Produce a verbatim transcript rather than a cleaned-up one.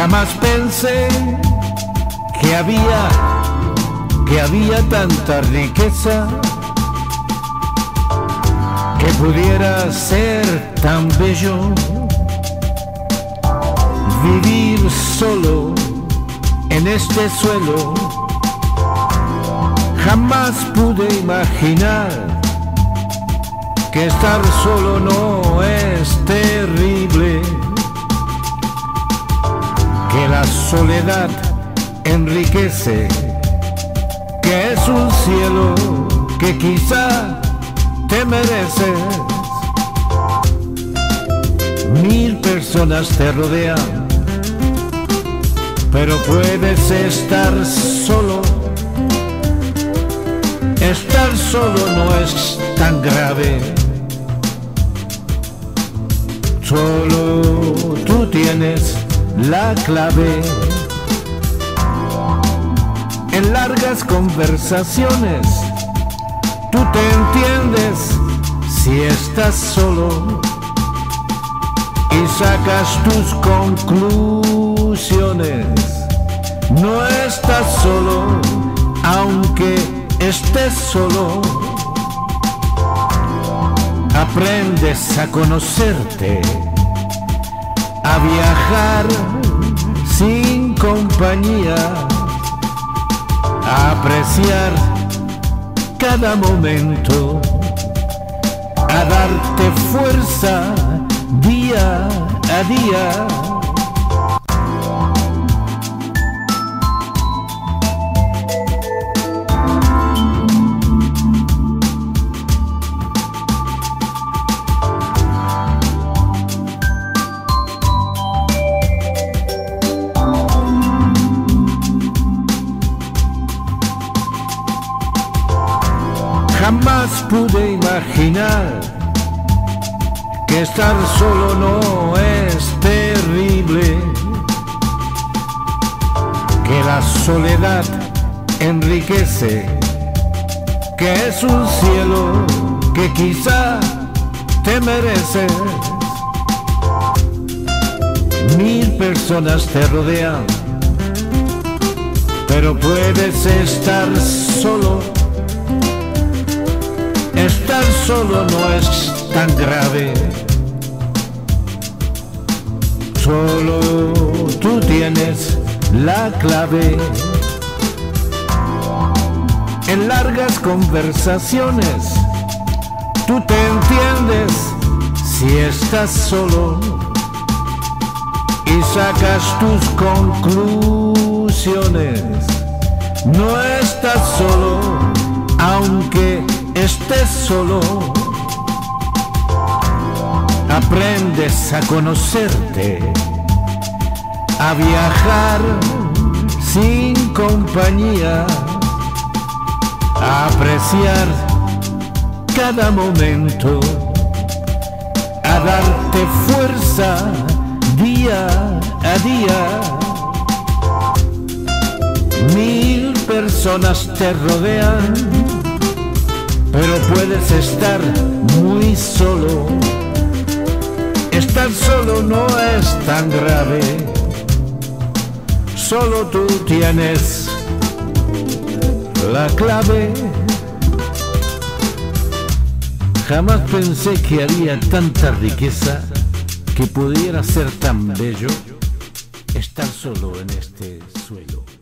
Jamás pensé que había, que había tanta riqueza, que pudiera ser tan bello vivir solo en este suelo. Jamás pude imaginar que estar solo no es terrible, que la soledad enriquece, que es un cielo que quizá te mereces. Mil personas te rodean, pero puedes estar solo. Estar solo no es tan grave. Solo tú tienes la clave. En largas conversaciones tú te entiendes si estás solo y sacas tus conclusiones. No estás solo, aunque estés solo. Aprendes a conocerte, a viajar sin compañía, a apreciar cada momento, a darte fuerza día a día. Jamás pude imaginar que estar solo no es terrible, que la soledad enriquece, que es un cielo que quizá te mereces. Mil personas te rodean, pero puedes estar solo. Estar solo no es tan grave. Solo tú tienes la clave. En largas conversaciones tú te entiendes si estás solo y sacas tus conclusiones. No estás solo, aunque estés solo. Aprendes a conocerte, a viajar sin compañía, a apreciar cada momento, a darte fuerza día a día. Mil personas te rodean, pero puedes estar muy solo. Estar solo no es tan grave. Solo tú tienes la clave. Jamás pensé que había tanta riqueza, que pudiera ser tan bello estar solo en este suelo.